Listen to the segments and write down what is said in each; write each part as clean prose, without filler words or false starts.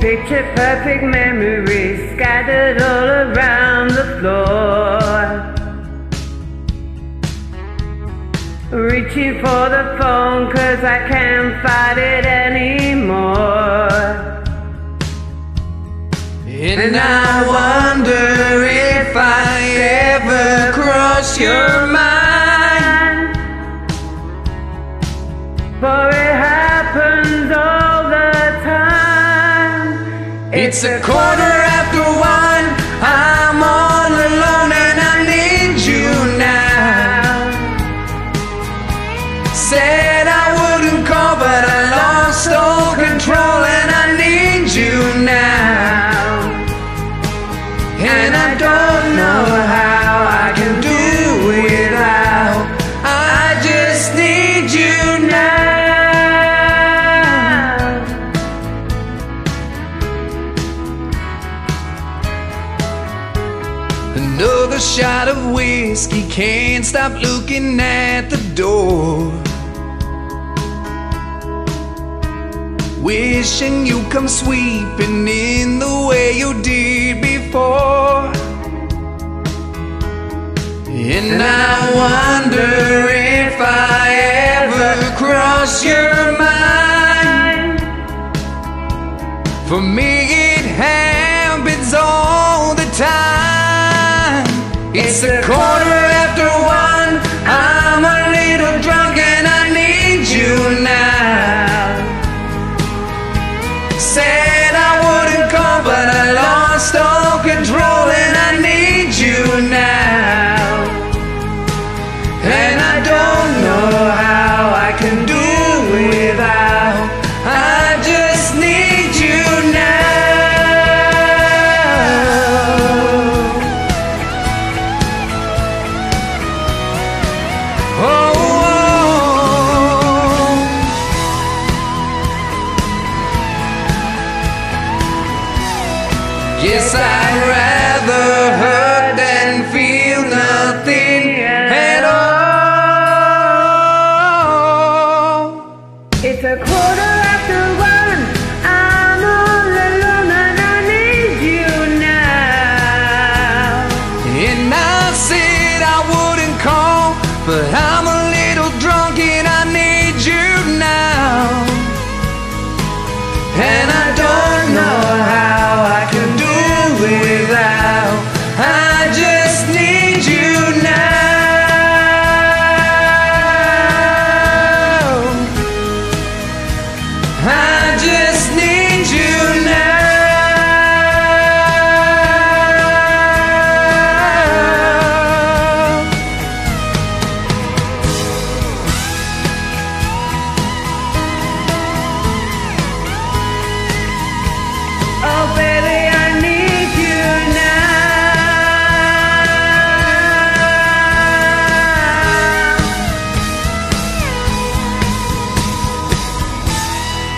Picture perfect memories scattered all around the floor. Reaching for the phone 'cause I can't fight it anymore. And I wonder if I ever cross your mind, for it happens all the time. It's a 1:15. I'm all alone and I need you now. Said I wouldn't call, but I lost all control and I need you now. And I don't know how I can do without. I just need you now. Another shot of whiskey, can't stop looking at the door. Wishing you come sweeping in the way you did before. And I wonder if I ever cross your mind. For me it happens all the time. It's a 1:15. I'm a little drunk and I need you now. Said I wouldn't call, but I lost all control and I need you now. And I don't know how I can do without. I just need you now. Oh, yes, I'd rather hurt than feel nothing at all. It's a 1:15. I'm all alone and I need you now. And I said I wouldn't call, but I'm a little drunk and I need you now. And I don't know how I can do without. I just need you now. I just need you now. Oh baby, I need you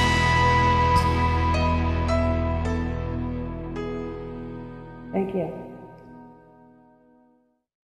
now. Thank you.